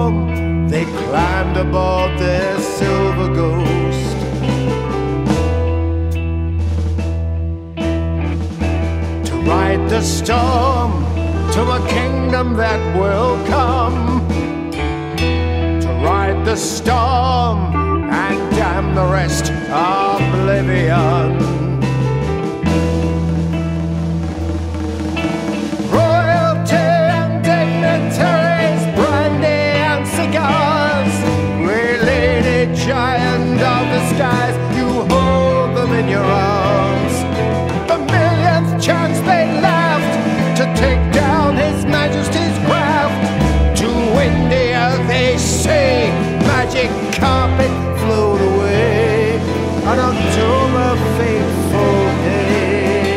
storm, they climbed aboard their silver ghost. To ride the storm to a kingdom that will come. To ride the storm and damn the rest oblivion. Giant of the skies, you hold them in your arms. The millionth chance they left to take down His Majesty's craft. To India they say, magic carpet float away on October fateful day.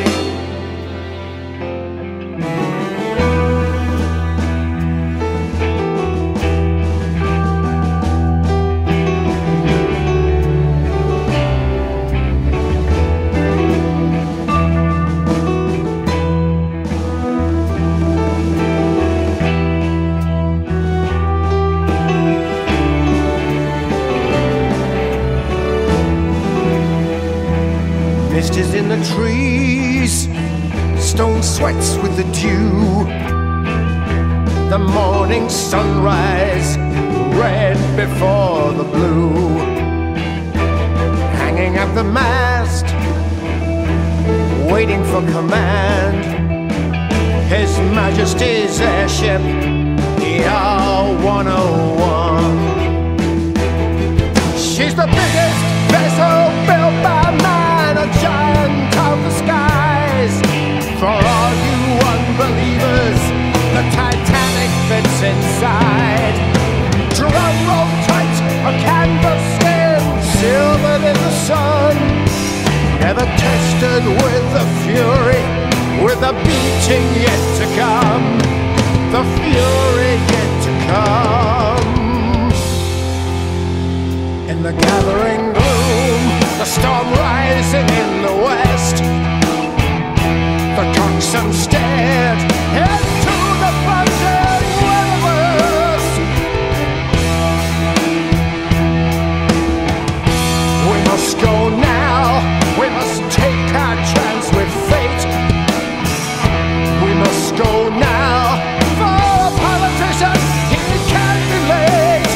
Mist is in the trees, stone sweats with the dew. The morning sunrise, red before the blue. Hanging at the mast, waiting for command. His Majesty's airship, ER 101. She's the biggest vessel built by man, a giant of the skies. For all you unbelievers, the Titanic fits inside. Drum roll tight, a canvas skin, silvered in the sun. Never tested with the fury, with the beating yet to come. The fury yet to come. In the gathering gloom, the storm rising in the west. The coxswain stared into the plunging weather-west. We must go now, we must take our chance with fate. We must go now, for a politician, he can't be late.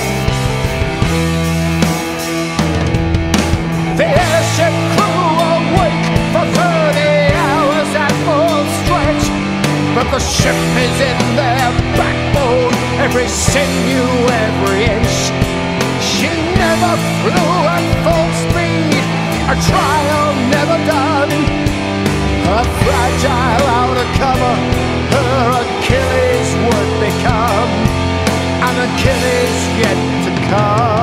The airship crew awake for 30 hours at full stretch. But the ship is in their backbone, every sinew, every inch. She never flew at full speed, a trial never done. Her fragile outer cover, her Achilles would become an Achilles yet to come.